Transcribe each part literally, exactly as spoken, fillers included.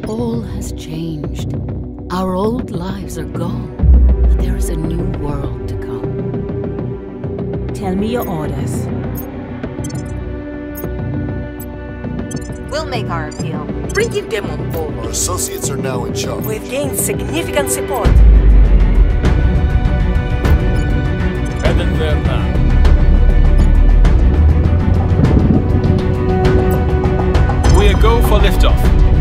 All has changed. Our old lives are gone, but there is a new world to come. Tell me your orders. We'll make our appeal. Bringing them on board. Our associates are now in charge. We've gained significant support. Headed there now. We are go for liftoff.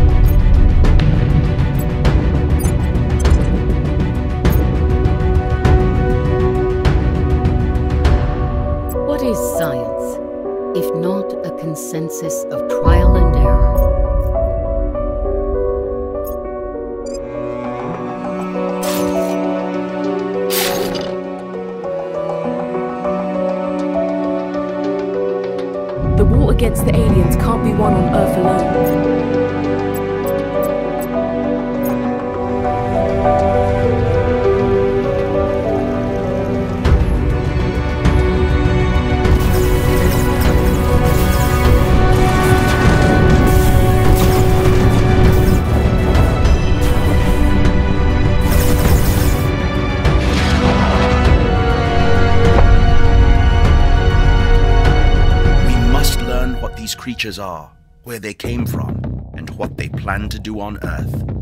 What is science, if not a consensus of trial and error? The war against the aliens can't be won on Earth alone. Creatures are, where they came from, and what they plan to do on Earth.